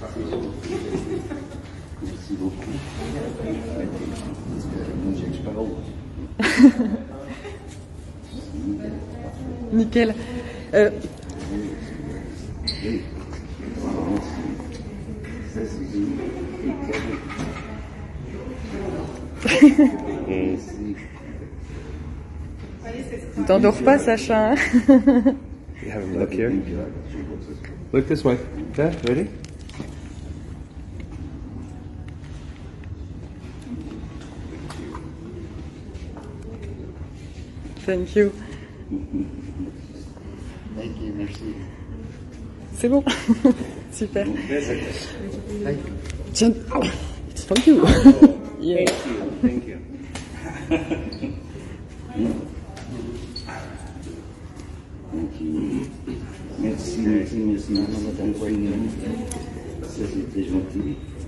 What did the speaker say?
Merci beaucoup. J'expose. Nickel. Tu t'endors pas, Sacha, hein? You have him look here. Look this way. Okay, ready? Thank you. Thank you, merci. C'est bon. Super. Tiens. Oh, it's for you. Yeah. Thank you. Merci, merci, merci, madame Poignant. Ça, c'était gentil.